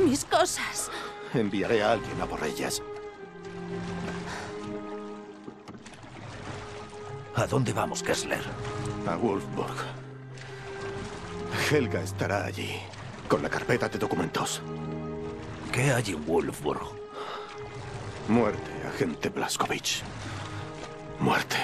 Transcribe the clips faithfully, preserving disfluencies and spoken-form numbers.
Mis cosas. Enviaré a alguien a por ellas. ¿A dónde vamos, Kessler? A Wolfsburg. Helga estará allí, con la carpeta de documentos. ¿Qué hay en Wolfsburg? Muerte, agente Blazkowicz. Muerte.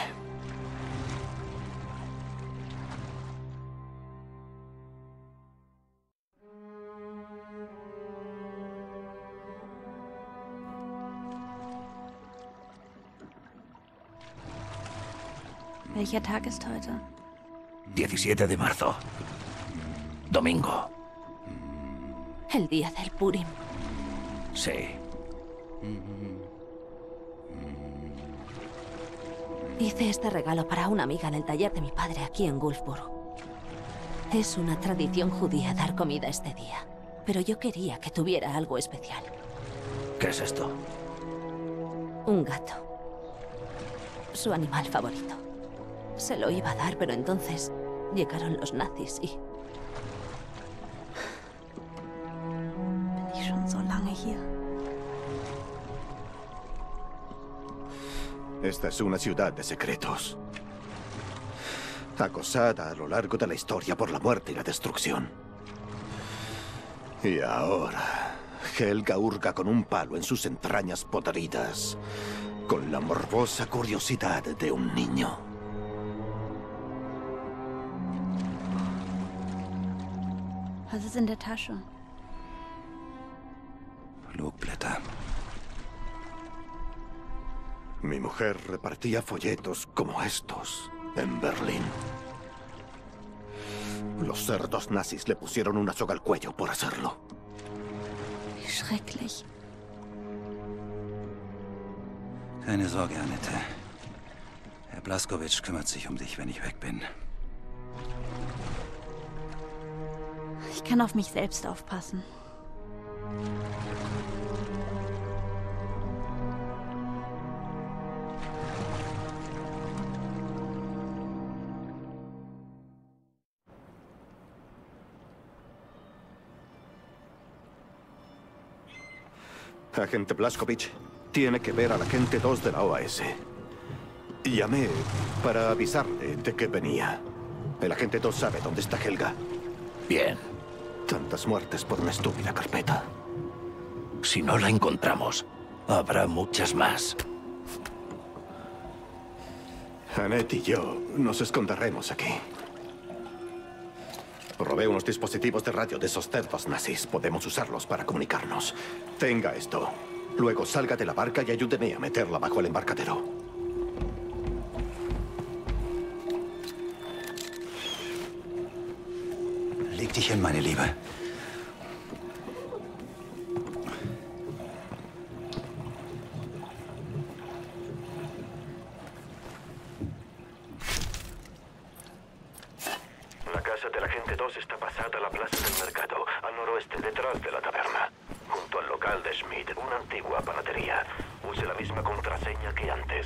Welcher Tag ist heute? diecisiete de marzo. Domingo. El día del Purim. Sí. Hice este regalo para una amiga en el taller de mi padre aquí en Wolfsburg. Es una tradición judía dar comida este día, pero yo quería que tuviera algo especial. ¿Qué es esto? Un gato. Su animal favorito. Se lo iba a dar, pero entonces llegaron los nazis y... Bin ich schon so lange hier? Esta es una ciudad de secretos. Acosada a lo largo de la historia por la muerte y la destrucción. Y ahora, Helga hurga con un palo en sus entrañas podridas, con la morbosa curiosidad de un niño. Was ist in der Tasche? Flugblätter. Mi mujer repartía folletos como estos en Berlín. Los cerdos nazis le pusieron una soga al cuello por hacerlo. Wie schrecklich. Keine Sorge, Annette. Herr Blazkowicz kümmert sich um dich, wenn ich weg bin. Ich kann auf mich selbst aufpassen. Agente Blazkowicz, tiene que ver al agente dos de la O A S. Llamé para avisarle de que venía. El agente dos sabe dónde está Helga. Bien. Tantas muertes por una estúpida carpeta. Si no la encontramos, habrá muchas más. Annette y yo nos esconderemos aquí. Robé unos dispositivos de radio de esos cerdos nazis. Podemos usarlos para comunicarnos. Tenga esto. Luego salga de la barca y ayúdeme a meterla bajo el embarcadero. Leg dich hin, meine Liebe. La casa del agente dos está pasada a la plaza del mercado, al noroeste, detrás de la taberna. Junto al local de Schmidt, una antigua panadería. Use la misma contraseña que antes.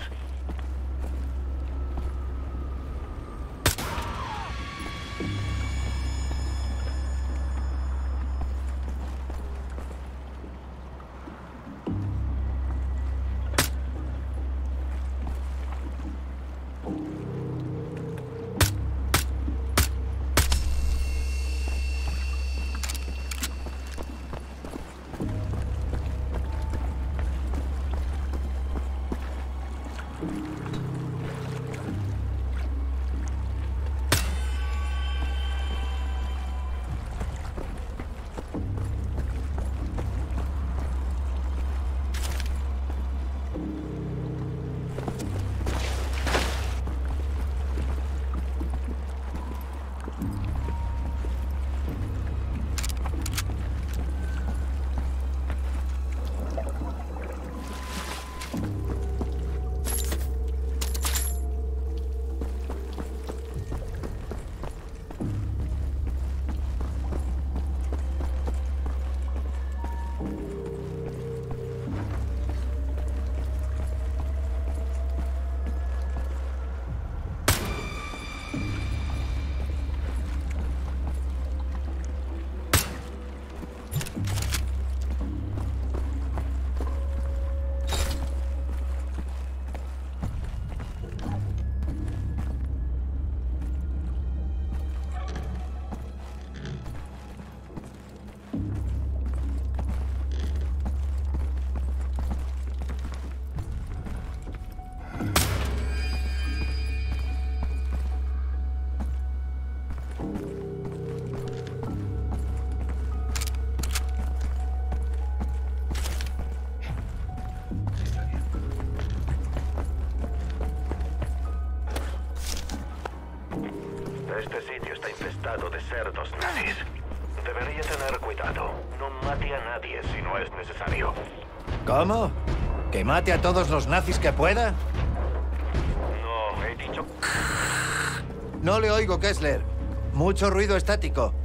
Este sitio está infestado de cerdos nazis. Debería tener cuidado. No mate a nadie si no es necesario. ¿Cómo? ¿Que mate a todos los nazis que pueda? No, he dicho... No le oigo, Kessler. Mucho ruido estático.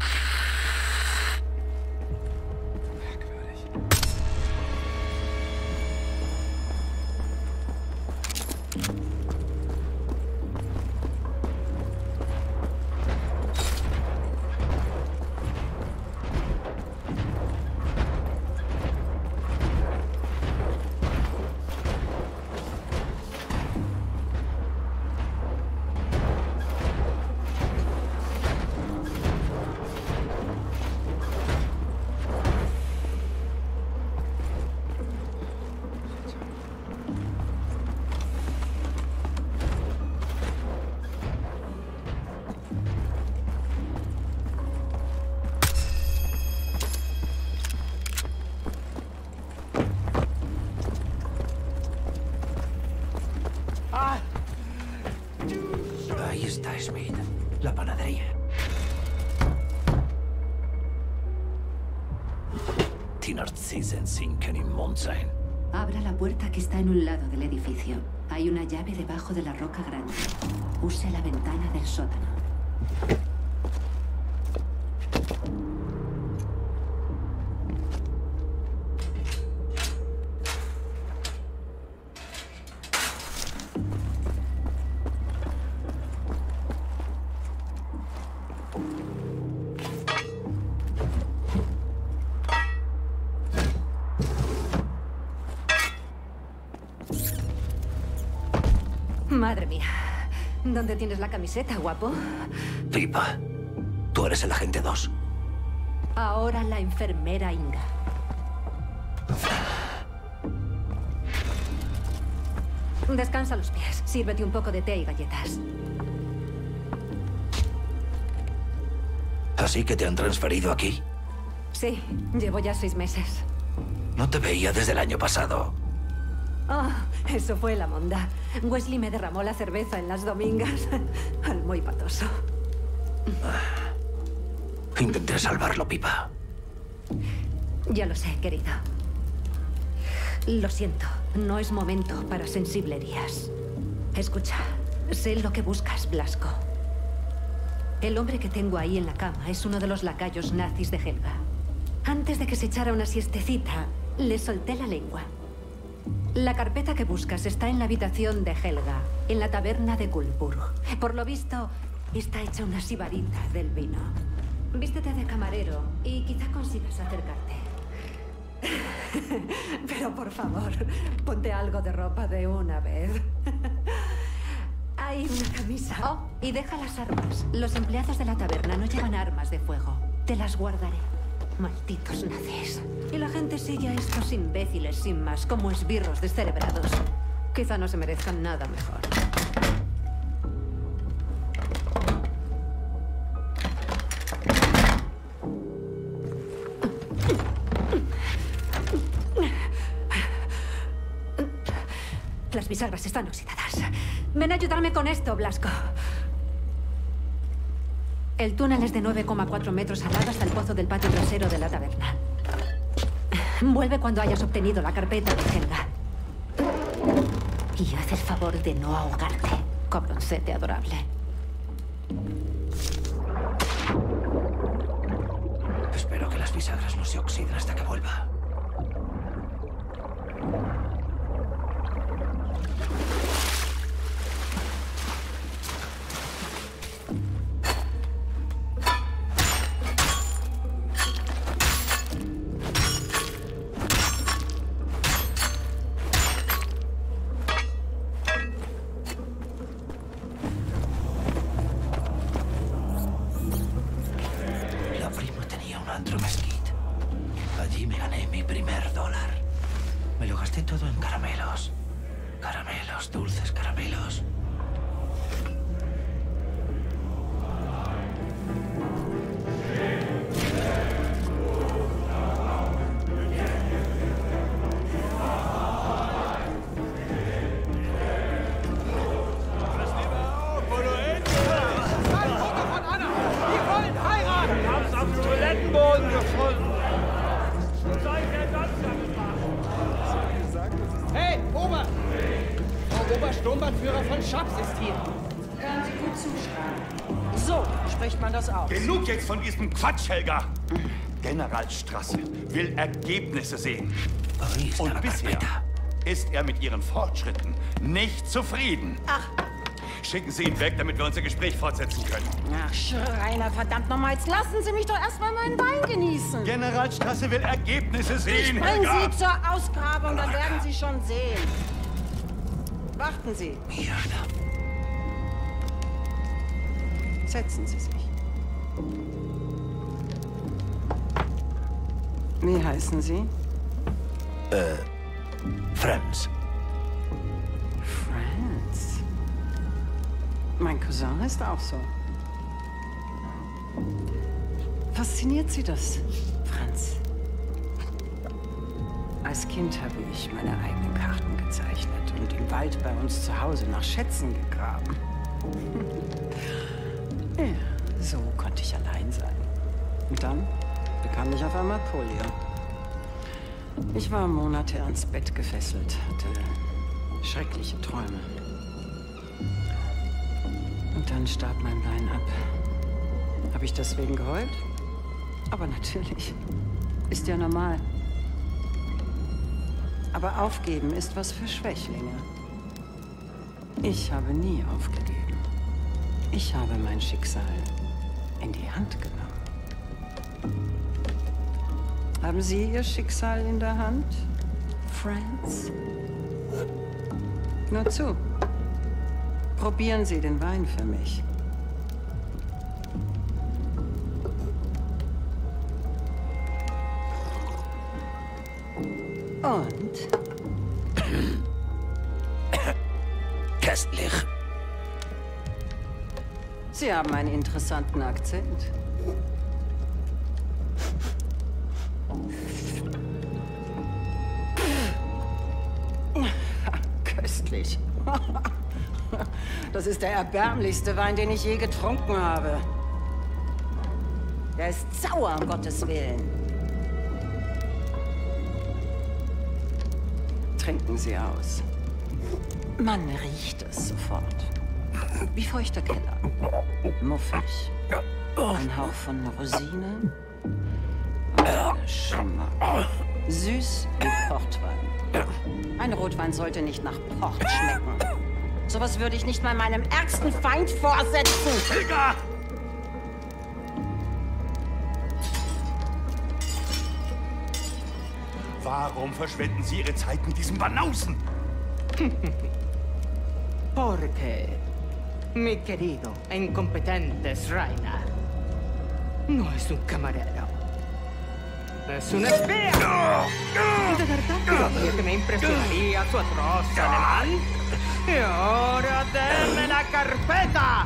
Ahí está Smith, la panadería. Tinartzisen sinken im Mond sein. Abra la puerta que está en un lado del edificio. Hay una llave debajo de la roca grande. Use la ventana del sótano. Madre mía. ¿Dónde tienes la camiseta, guapo? Pipa, tú eres el agente dos. Ahora la enfermera Inga. Descansa los pies. Sírvete un poco de té y galletas. ¿Así que te han transferido aquí? Sí, llevo ya seis meses. No te veía desde el año pasado. Oh, eso fue la monda. Wesley me derramó la cerveza en las domingas. Al muy patoso. Intenté salvarlo, Pipa. Ya lo sé, querido. Lo siento, no es momento para sensiblerías. Escucha, sé lo que buscas, Blasco. El hombre que tengo ahí en la cama es uno de los lacayos nazis de Helga. Antes de que se echara una siestecita, le solté la lengua. La carpeta que buscas está en la habitación de Helga, en la taberna de Gullburg. Por lo visto, está hecha una sibarita del vino. Vístete de camarero y quizá consigas acercarte. Pero por favor, ponte algo de ropa de una vez. Hay una camisa. Oh, y deja las armas. Los empleados de la taberna no llevan armas de fuego. Te las guardaré. Malditos nazis. Y la gente sigue a estos imbéciles sin más, como esbirros descerebrados. Quizá no se merezcan nada mejor. Las bisagras están oxidadas. Ven a ayudarme con esto, Blasco. El túnel es de nueve coma cuatro metros al lado hasta el pozo del patio trasero de la taberna. Vuelve cuando hayas obtenido la carpeta de Helga. Y haz el favor de no ahogarte, cabroncete adorable. Espero que las bisagras no se oxiden hasta que vuelva. Allí me gané mi primer dólar. Me lo gasté todo en caramelos. Caramelos, dulces caramelos. Sturmbannführer von Schaps ist hier. Hören Sie gut zuschreiben. So spricht man das aus. Genug jetzt von diesem Quatsch, Helga. General Strasse will Ergebnisse sehen. Und bisher ist er mit Ihren Fortschritten nicht zufrieden. Ach. Schicken Sie ihn weg, damit wir unser Gespräch fortsetzen können. Ach, Schreiner, verdammt nochmal, jetzt lassen Sie mich doch erstmal meinen Wein genießen. General Strasse will Ergebnisse sehen, Ich bring Helga. Sie zur Ausgrabung, dann werden Sie schon sehen. Warten Sie. Setzen Sie sich. Wie heißen Sie? Äh, Franz. Franz. Mein Cousin ist auch so. Fasziniert Sie das, Franz? Als Kind habe ich meine eigenen Karten gezeichnet und im Wald bei uns zu Hause nach Schätzen gegraben. Ja, so konnte ich allein sein. Und dann bekam ich auf einmal Polio. Ich war Monate ans Bett gefesselt, hatte schreckliche Träume. Und dann starb mein Bein ab. Habe ich deswegen geheult? Aber natürlich. Ist ja normal. Aber aufgeben ist was für Schwächlinge. Ich habe nie aufgegeben. Ich habe mein Schicksal in die Hand genommen. Haben Sie Ihr Schicksal in der Hand, Franz? Nur zu. Probieren Sie den Wein für mich. Und? Köstlich. Sie haben einen interessanten Akzent. Köstlich. Das ist der erbärmlichste Wein, den ich je getrunken habe. Der ist sauer, um Gottes Willen. Trinken Sie aus. Man riecht es sofort. Wie feuchter Keller. Muffig. Ein Hauch von Rosine. Geschmack. Süß wie Portwein. Ein Rotwein sollte nicht nach Port schmecken. Sowas würde ich nicht mal meinem ärgsten Feind vorsetzen. Helga! Warum verschwenden Sie Ihre Zeit mit diesem Banausen? Porque, mi querido e incompetente Schreiner, no es un camarero. Es un espía. ¿De verdad creía que me impresionaría su atroz alemán? Y ahora denme la carpeta.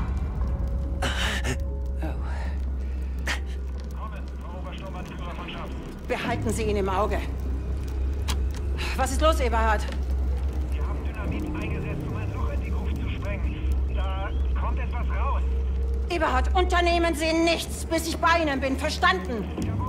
Behalten Sie ihn im Auge. Was ist los, Eberhard? Wir haben Dynamit eingesetzt, um ein Loch in die Gruft zu sprengen. Da kommt etwas raus. Eberhard, unternehmen Sie nichts, bis ich bei Ihnen bin. Verstanden? Jawohl.